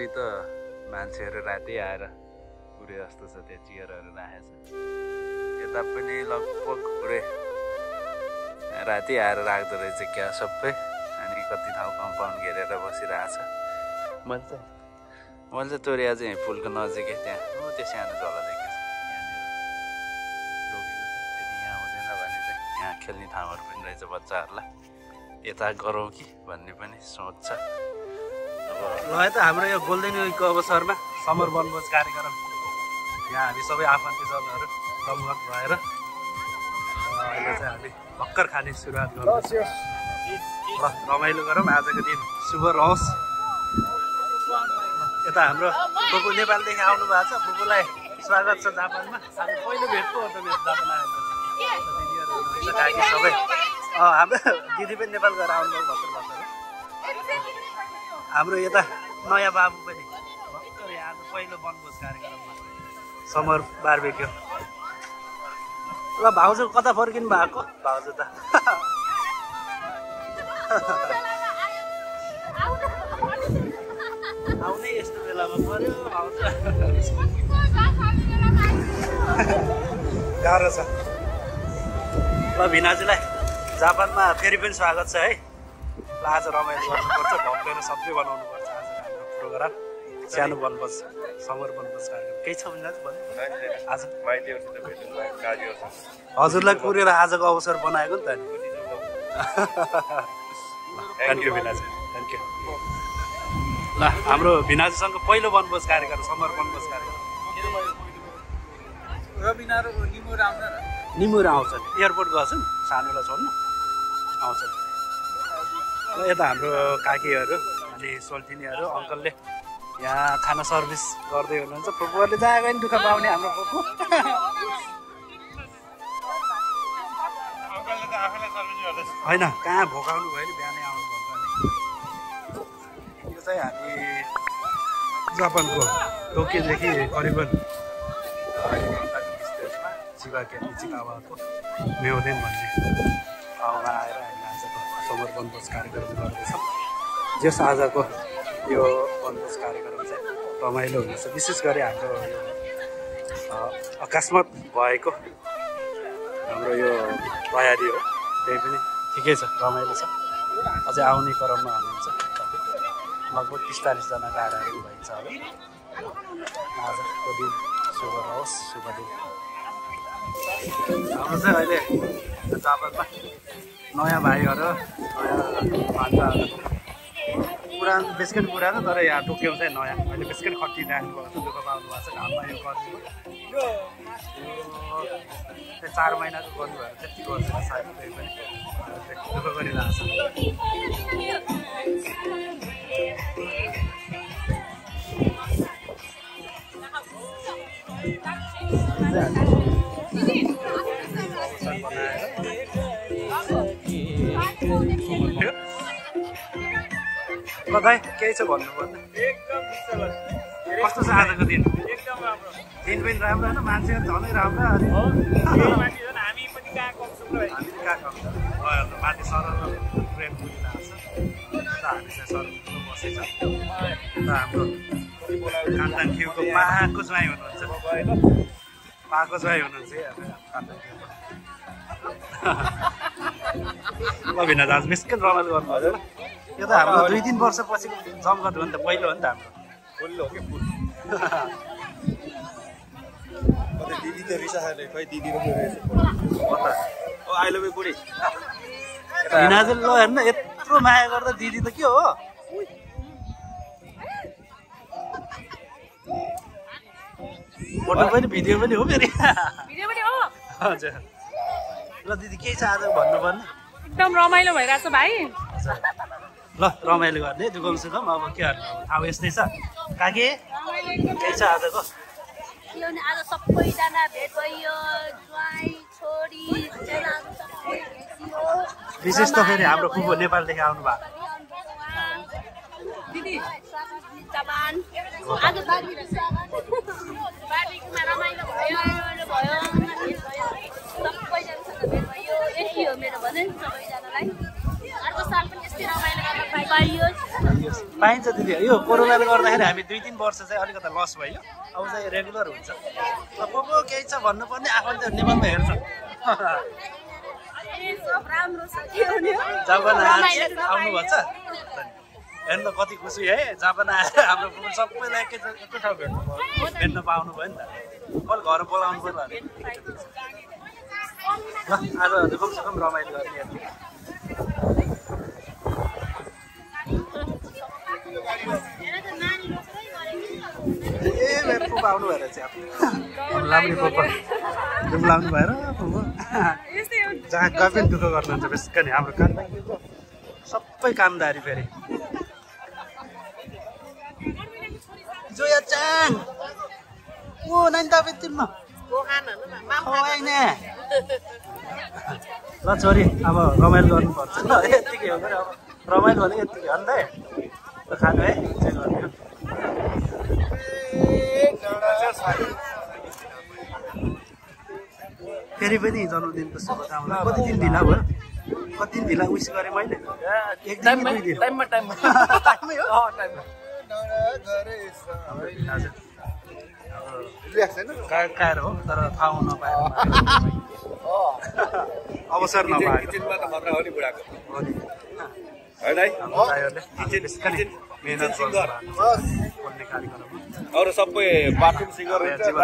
अलि त मान्छेहरू राति आएर पुरै जस्तो छ त्यहाँ चेयरहरू राखेको छ यता पनि लगभग पुरै राति आएर राख्दो रहेछ क्या सबै अनि कति ठाउँ कम्पाउन्ड घेरेर बसिरहेछ मैले चाहिँ तोरिया चाहिँ पुलको नजिकै त्यहाँ त्यो सानो झोला देखेको छ यहाँनिर रोकेको छ यदि यहाँ हुँदैन भने चाहिँ यहाँ खेल्ने ठाउँहरू पनि रहेछ बच्चाहरूलाई यता गरौँ कि भन्ने पनि सोच छ अब ल त हाम्रो यो गोल्डेन विकको अवसरमा समर वनभोज कार्यक्रम यहाँ हामी सबै आफन्तजनहरू जमघट भएर अहिले चाहिँ हामी भर्खर खाने सुरुवात गर्छौँ ल रमाइलो गरौँ आजको दिन शुभ रहोस् यता हाम्रो फुपू नेपालदेखि आउनु भएको छ फुपूलाई स्वागत छ जापानमा हामी पहिलो भेटको हो त मेरो जापान आएको दिदीहरू सबै हाम्रो दिदी पनि नेपाल गएर आउनुभयो भर्खर हाम्रो यता नयाँ बाबु पनि भर्खर आज पहिलो वनभोज कार्यक्रममा समर बारबेक्यू ल भाउजू कता फर्किनु भएको भाउजू त आउने यस्तो बेलामा पर्यो भाउजू गाह्रो छ ल भिनाजुलाई जापानमा फेरि पनि स्वागत छ है ल आज रमाइलो गर्नुपर्छ भव्य र सबै बनाउनुपर्छ आज हाम्रो प्रोग्राम सानो वनभोज समर वनभोज कार्यक्रम केही छ भिनाजु भन्नु आज हजुरलाई कुरेर आजको अवसर बनाएको नि त नि थ्याङ्क यू भिनाजु थ्याङ्क यू ल हाम्रो भिनाजुसँग पहिलो वनभोज कार्यक्रम समर वनभोज कार्यक्रम निमुर आउँछन् एयरपोर्ट गएछन् सानोलाई छोड्नु आउँछन् र यता हाम्रो काकीहरू अनि सोल्टिनीहरू अङ्कलले यहाँ खाना सर्भिस गर्दै हुनुहुन्छ फुपूहरूले जाएको नि दुःख पाउने हाम्रो फुपू होइन कहाँ भोकाउनु भयो नि बिहानै आउनु भएको यो चाहिँ हामी जापानको टोकियोदेखि करिबन इचिकावाको म्योदेन भन्ने ठाउँमा आएर हामी आजको समर वनभोज कार्यक्रम गर्दैछौँ जस आजको यो वनभोज कार्यक्रम चाहिँ रमाइलो हुनेछ विशेष गरी हाम्रो यो अकस्मात भएको हाम्रो यो तयारी हो त्यही पनि ठिकै छ रमाइलो छ अझै आउने क्रममा हुनुहुन्छ लगभग 45 जना गाडाहरू भइन्छ अब आजको दिन शुभ रहोस् शुभ दिन हाम्रो चाहिँ अहिले जापानमा नयाँ भाइहरू नयाँ मान्छेहरू पुरानो बेसकै पुरानो तर यहाँ टोकियो चाहिँ नयाँ अहिले बेसकै खटिराख्नु भएको छ दुःख पाउनु भएको छ घाममा यो गर्नु 4 महिनाको गर्नुभयो त्यति गर्छ सायद त्यही पनि दुःख गरिरहेको कतै केही छ भन्नु पर्ने कस्तो छ आजको दिन एकदम राम्रो दिन पनि राम्रो होइन मान्छेहरू झनै राम्रो अनि हामी पनि कहाँ कम छौँ माथि सरल प्रेम पुगिरहेको छ हामी चाहिँ सरल बसेछ हाम्रो कान्तान खिउको पाको ज्वाइँ हुनुहुन्छ पाको ज्वाइँ हुनुहुन्छ ल भिना आज बेसकै रमाइलो गर्नुभयो यो त हाम्रो 2-3 वर्षपछि जमघट हो नि त पहिलो हो नि त हाम्रो पहिलो हो कि फुल दिदी त रिसाले खै दिदी र ओ आई लभ यु बुढी भिनाजु ल हेर्न यत्रो माया गर्दा दिदी त के हो फोटो पनि भिडियो पनि हो फेरि भिडियो पनि हो हजुर ल दिदी के छ आज भन्नुपर्ने एकदम रमाइलो भइरहेछ भाइ ल रमाइलो गर्ने दुगम सुगम अब के गर्नु अब यस्तै छ काकी के छ आजको आज सबैजना भेट भयो ज्वाइँ छोरी विशेष त फेरि हाम्रो फुपू नेपालदेखि आउनु भएको दिदी जापान आज बारीमा रमाइलो भयो सबैजनासँग भेट भयो यही हो मेरो भनाइ सबैजनालाई अर्को साल पनि यस्तै रमाइलो गर्न पाइयोस् पाइन्छ दिदी यो कोरोनाले गर्दाखेरि हामी 2-3 वर्ष चाहिँ अलिकति लस भयो अब चाहिँ रेगुलर हुन्छ अब केही छ भन्नुपर्ने आफन्त नेपालमा हेर्छ जापान आउनुभएको छ हेर्नु कति खुसी है जापान आएर हाम्रो सबैलाई एकै ठाउँ भेट्न पाउनु भयो नि त मैले घर बोलाउनु पर्यो ल आज कमसेकम रमाइलो गर्ने मेरो पुपा आउनु भएर चाहिँ लाउने पुपा लाउनु भएर जहाँ गए पनि दुःख गर्नुहुन्छ बेसिक नि हाम्रो काम सबै कामदारी फेरि जोया चाङ ओ नानी तपाईँ तिम्रो ल छोरी अब रमाइलो गर्नुपर्छ ल यतिकै हो अब रमाइलो भने यतिकै अन्त खानु है चाहिँ गर्ने फेरि पनि जन्मदिनको शुभकामना कति दिन ढिला भयो कति दिन ढिला उइस गरेँ मैले टाइममा काएर हो तर थाहा नपाएर अवसर नपाएर अरू सबै बाथरुम सिङ्गर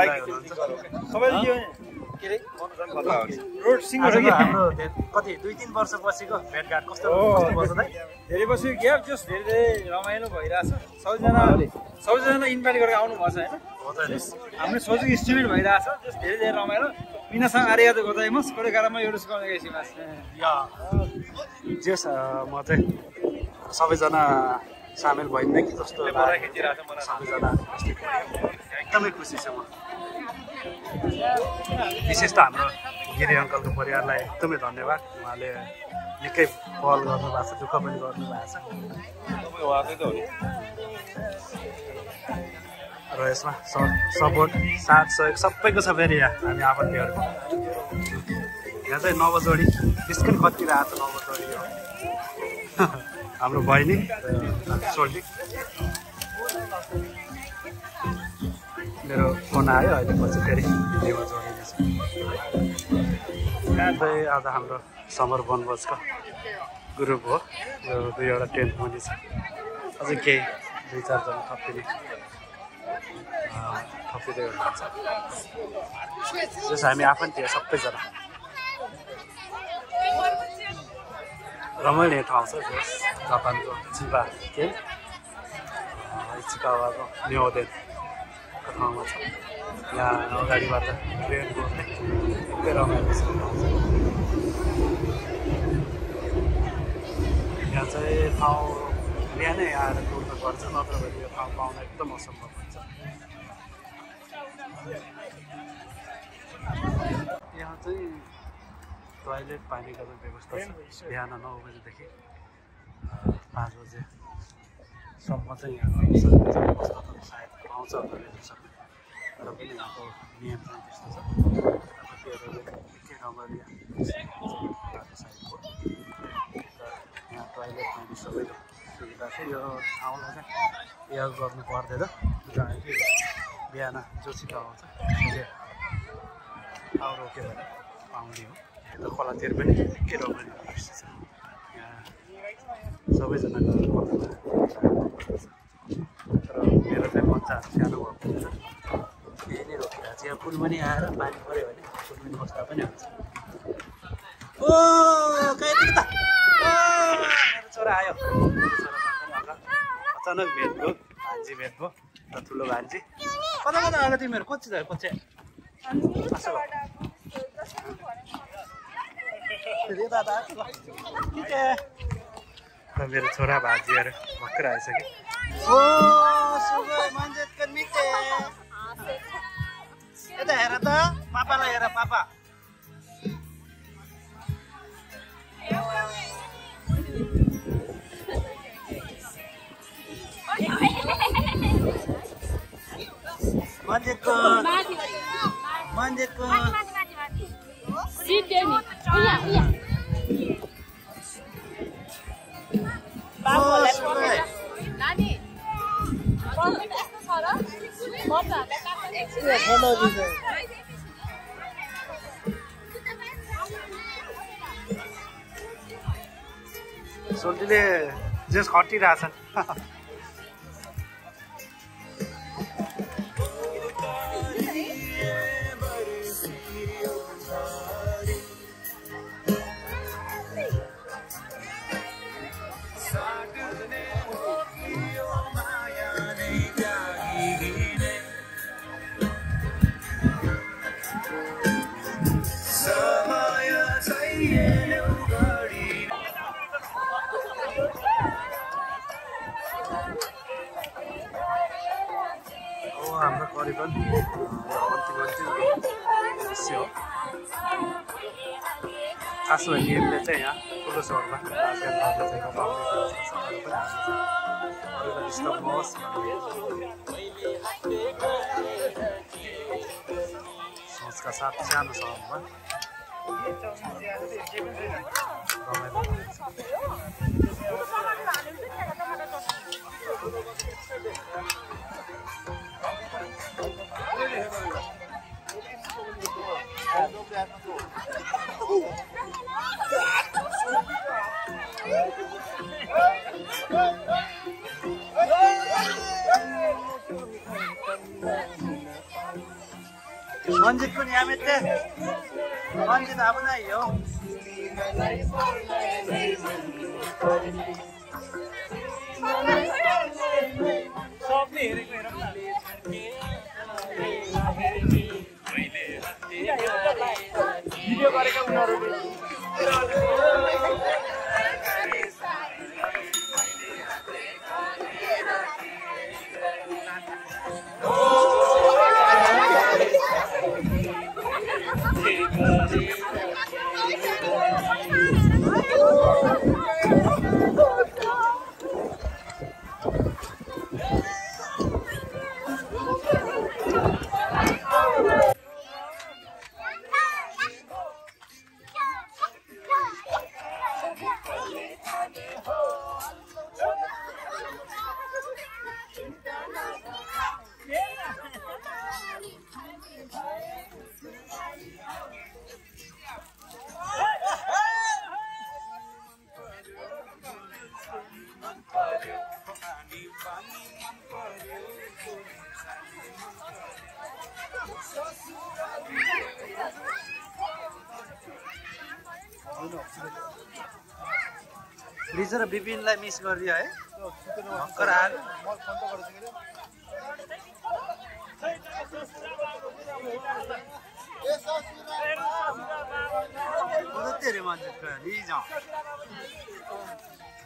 रोड सिङ्गर हाम्रो कति 2-3 वर्षपछिको भेटघाट कस्तो धेरै वर्ष ग्याप जस धेरै रमाइलो भइरहेछ सबैजना इन्भाइट गरेर आउनु भएको छ होइन हाम्रो सोचेको इस्टिमेट भइरहेछ जस धेरै रमाइलो मिनासँग आरियातो गोजाइमस कोरेकारामा एउटा गर्दैछिमास जेस म चाहिँ सबैजना सामेल भइन्न कि जस्तो सबैजना एकदमै खुसी छु म विशेष त हाम्रो गिरी अङ्कलको परिवारलाई एकदमै धन्यवाद उहाँले निकै पहल गर्नुभएको छ दुःख पनि गर्नुभएको छ र यसमा सपोर्ट साथ सहयोग सबैको छ फेरि यहाँ हामी आफन्तीहरूको यहाँ चाहिँ नवजोडी निस्कन खतिरहेको छ नवजोडी हो हाम्रो बहिनी सोल्टी मेरो फोन आयो अहिले पछि फेरि भिडियोमा जोडिनेछ यहाँ चाहिँ आज हाम्रो समर वनभोजको ग्रुप हो यो 2वटा टेन्ट पनि छ अझै केही 2-4 जना थपिँदै हुनुहुन्छ जस हामी आफन्ती सबैजना रमाइलो ठाउँ छ जस जापानको चिबा के इचिकावाको म्योदेनको ठाउँमा छ यहाँ अगाडिबाट ट्रेन गोर्ने निकै रमाइलो छ यहाँ चाहिँ ठाउँ बिहानै आएर टुर्न पर्छ नत्र भने यो ठाउँ पाउन एकदम असम्भव हुन्छ यहाँ चाहिँ टोयलेट पानीको व्यवस्था छ बिहान 9 बजेदेखि 5 बजेसम्म चाहिँ यहाँ सायद पाउँछ होला तर पनि यहाँको नियम चाहिँ त्यस्तो छ के रमाइलो यहाँ टोयलेट पानी सबैको सुविधा छ यो ठाउँलाई चाहिँ याद गर्नु पर्दैन जहाँ कि बिहान जोसित आउँछ ठाउँ रोक्यो भने पाउने हो यता खोलातिर पनि निकै रमाइलो दृश्य छ यहाँ सबैजना गएर तर मेरो चाहिँ बच्चाहरू सानो भएको हुँदैन यही नै रोकिरहेको छ यहाँ पुल पनि आएर पानी पऱ्यो भने पुल पनि बस्दा पनि हुन्छ ओ कहिले त मेरो छोरा आयो अचानक भेट भयो भान्जी भेट भयो र ठुलो भान्जी कता कता आएको तिमीहरू कति छ पछि मेरो छोरा भाजीहरू भर्खर आइसक्यो ओ यता हेर त पापालाई हेर पापा मन्दिरको सोल्टीले जेस खटिरहेछन् हाम्रो करिबन अन्तिम दृश्य हो खास गरी नियमले चाहिँ यहाँ ठुलो सहरमा सोचका साथ सानो सहरमा Manjit ko niya mete. Manjit ako na iyo. Video गरेका उनीहरुले रिजर विपिनलाई मिस गरिदियो है भक्कर आयो तेरे मान्छे